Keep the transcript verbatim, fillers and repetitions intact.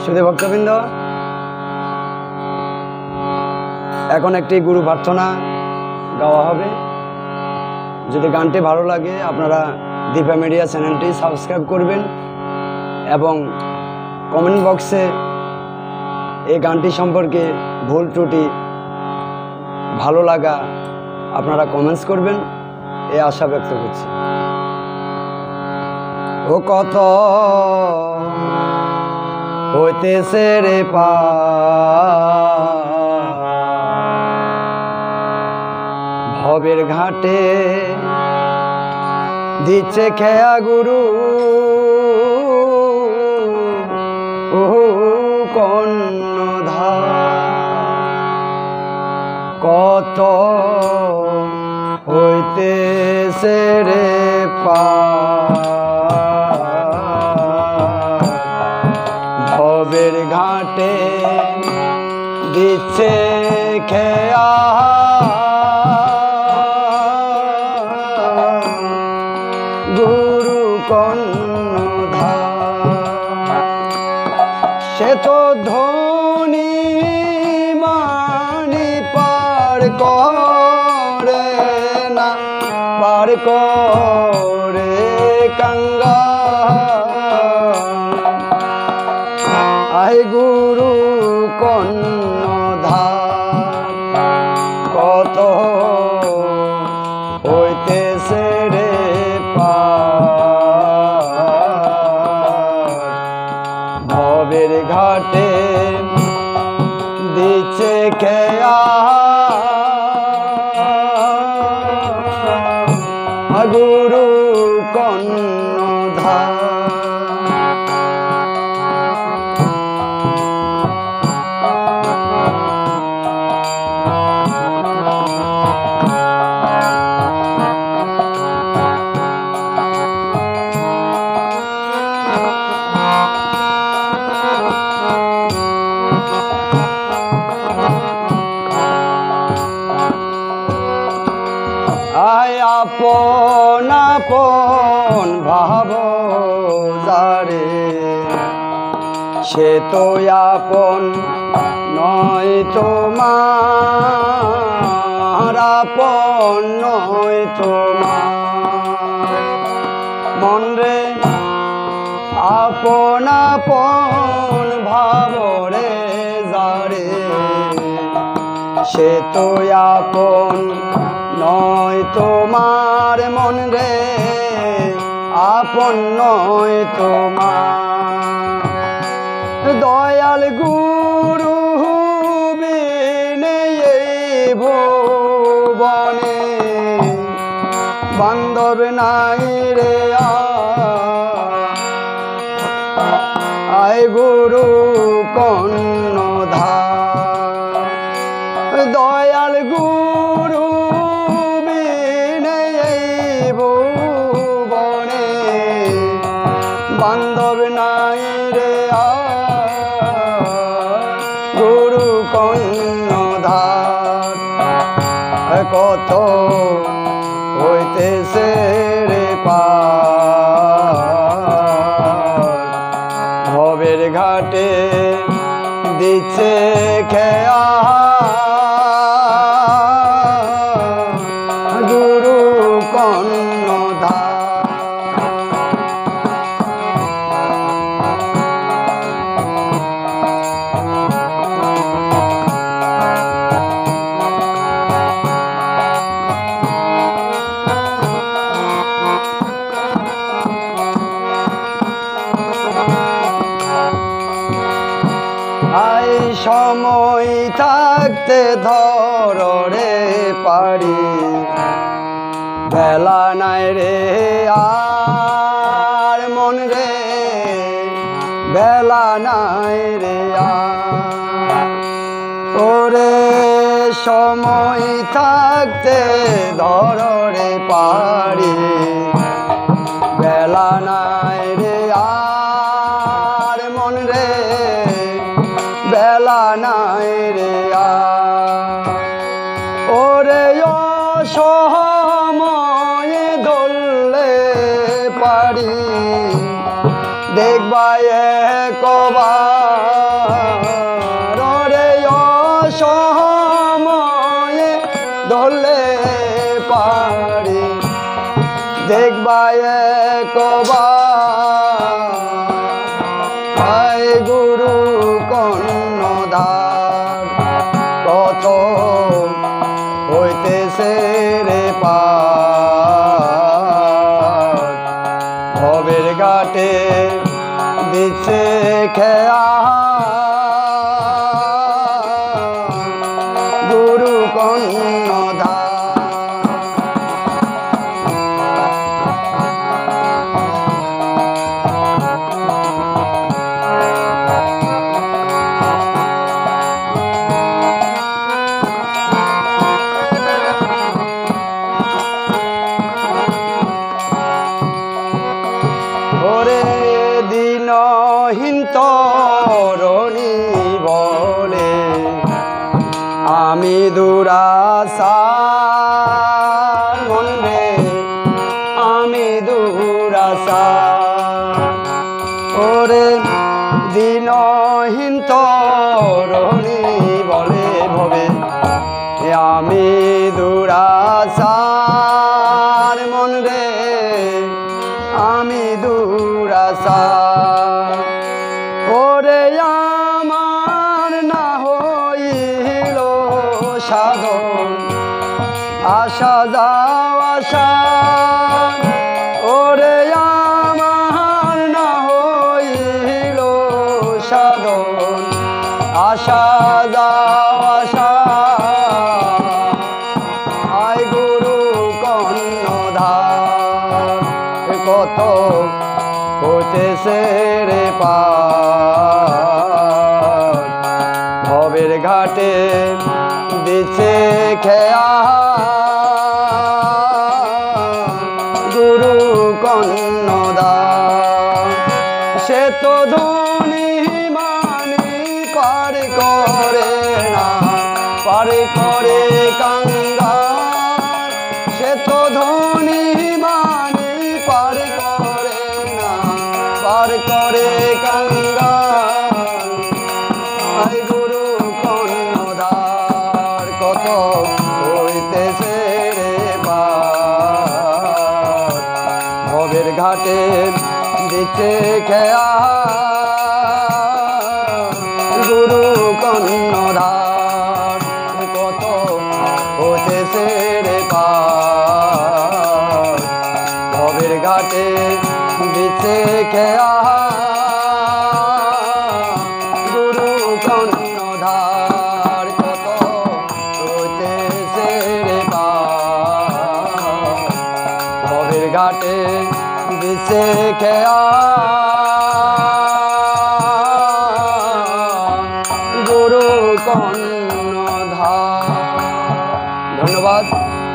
শুধু ভক্তবৃন্দ, এখন একটি গুরু প্রার্থনা গাওয়া হবে। যদি গানটি ভালো লাগে আপনারা দীপা মিডিয়া চ্যানেলটি সাবস্ক্রাইব করবেন এবং কমেন্ট বক্সে এই গানটি সম্পর্কে ভুল ত্রুটি ভালো লাগা আপনারা কমেন্টস করবেন, এই আশা ব্যক্ত করছি। ও কত হইতেছে রে পা ভবের ঘাটে দিচ্ছে খেয়া গুরু ও কর্ণধার। কত হইতেছে রে পা ভবের ঘাটে দিচ্ছে খেয়া গুরু কর্ণধার। সে তো ধনী মানি পার করে না, পার করে কাঙ্গা আই গুরু কর্ণধার। কত হইতেছে রে ভবের ঘাটে দিচ্ছে খেয়া গুরু কর্ণধার। আয় আপন আপন ভাব যারে, সে তো আপন নয় তোমার, আপন নয় তোমার মন রে। আপন আপন ভাব রে যারে, সে তো আপন নয় তোমার মন রে, আপন নয় তোমার। দয়াল গুরু বিনে ভুবনে বান্ধব নাই রে আয় গুরু কর্ণধার। দয়াল গুরু বান্ধব নাই রে গুরু কর্ণধার। কত হইতেছে রে পার ভবের ঘাটে দিচ্ছে খেয়া গুরু কর্ণধার। আই সময় থাকতে ধর রে পারি, বেলা নাই রে আর মন রে, বেলা নাই রে আর। ওরে সময় থাকতে ধর রে পারি, বেলা নাই রে আর মন রে, বেলা নাই রে আর। ওরে অসময়ে ধরলে পারি, দেখবা একবার বায়ে কবা গুরু কর্ণধার কত হইতেছে রে পার ভবের ঘাটে দিচ্ছে খেয়া গুরু কর্ণধার দিনহীন তরণী বলে আমি দুরাশার মন রে আমি দুরাশার ওরে দিনহীন তরণী বলে ভবে আমি দুরাশার মন রে আমি দুরাশা ওরে আমার না হইল সাধন আশা যাও আশা ওরে আমার না হইল সাধন আশা যাও আশা আয় গুরু কর্ণধার কত হইতেছে রে পার ভবের ঘাটে দিচ্ছে খেয়া গুরু কর্ণধার সে তো ধনী মানি পার করে না পার করে কাঙ্গাল সে তো ধনী মানি পার করে না পার করে কাঙ্গাল আয় গুরু কর্ণধার কত হইতেছে রে পার ভবের ঘাটে দিচ্ছে খেয়া গুরু কর্ণধার কত হইতেছে রে পার ভবের ঘাটে দিচ্ছে খেয়া গুরু কর্ণধার কত হইতেছে রে পার ভবের ঘাটে দিচ্ছে খেয়া গুরু কর্ণধার। ধন্যবাদ।